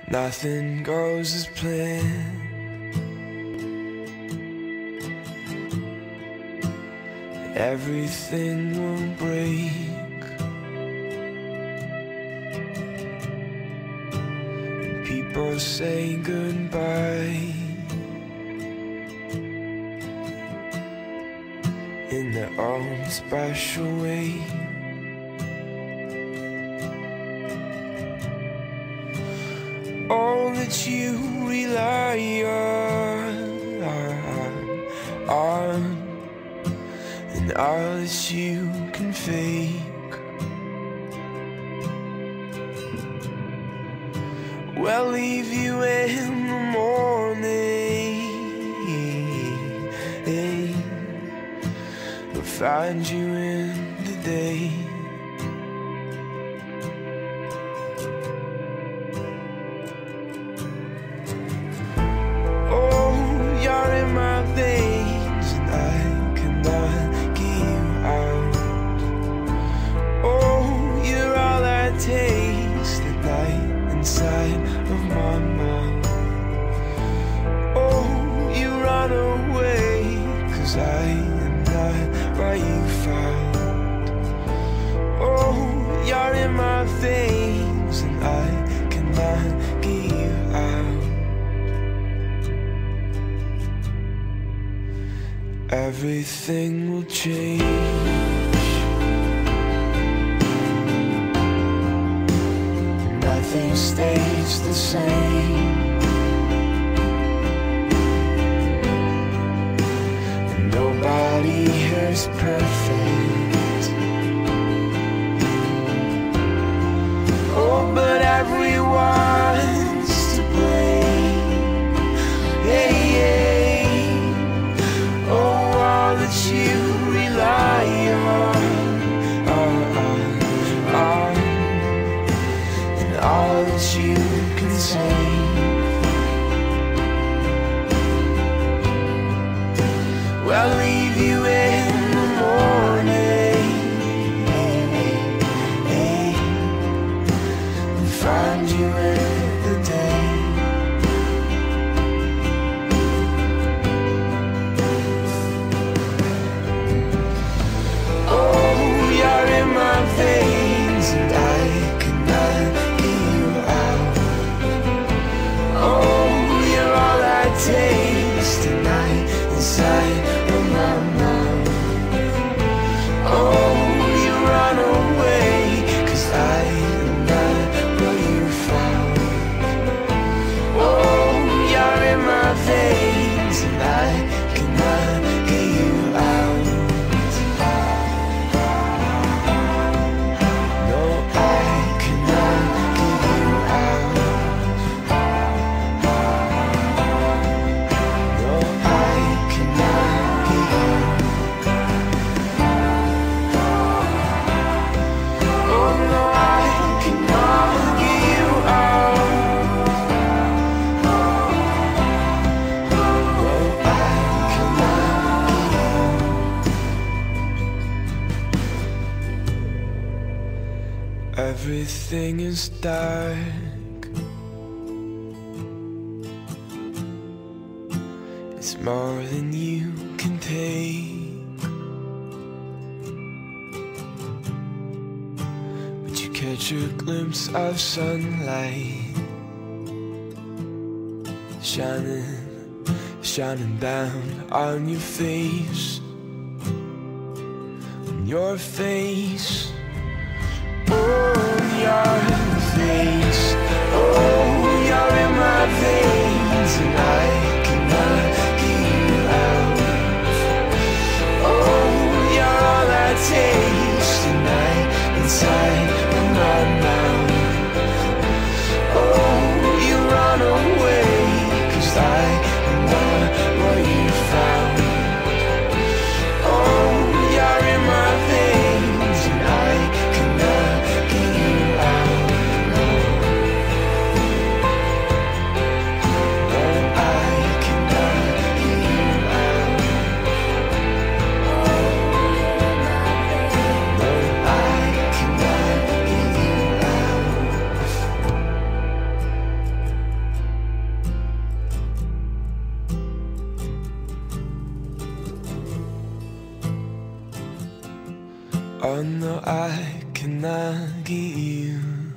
Nothing goes as planned. Everything will break. People say goodbye in their own special way. All that you rely on, and all that you can fake, will leave you in the morning. Will find you in the day. Taste at night inside of my mouth. Oh, you run away, 'cause I am not what you found. Oh, you're in my veins and I cannot get you out. Everything will change. Nothing stays the same, and nobody here is perfect. Oh, but everyone's to blame. Hey, hey. Oh, all that you rely on, all that you can say, will leave you in the morning, and find you in the day. Oh, you're in my veins and I cannot. Taste tonight inside of my mouth. Oh, you run away, 'cause I am not what you found. Oh, you're in my veins and I cannot get you out. No, I cannot get you out. Everything is dark. It's more than you can take, but you catch a glimpse of sunlight shining down on your face, on your face. Your face. Oh, you're in my veins and I cannot get you out. Oh, you're all I taste tonight inside of my mouth. Oh, you run away, 'cause I am not what you found. Oh, you're in my veins and I cannot get you out. Oh no, I cannot get you.